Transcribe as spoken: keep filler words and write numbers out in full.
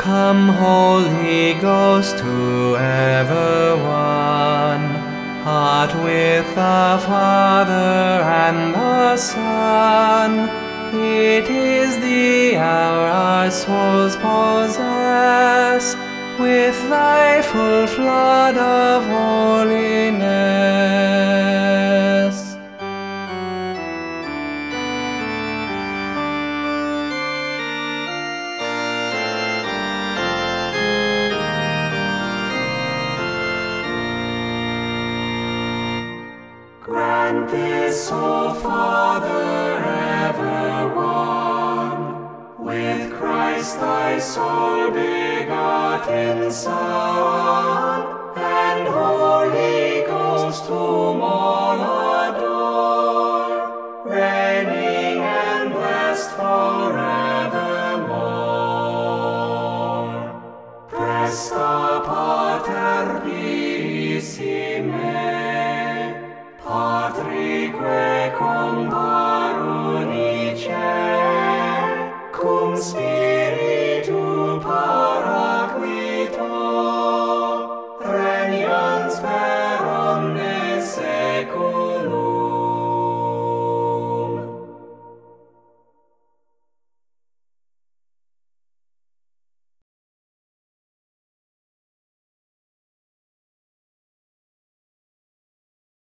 Come, Holy Ghost, to ever one, heart with the Father and the Son. It is the hour our souls possess with thy full flood of holiness. Grant this, O Father, ever one, with Christ thy sole begotten Son, and Holy Ghost, whom all adore, reigning and blessed forevermore. Presta Pater Pissime, Patrique cum par unice, cum Spiritus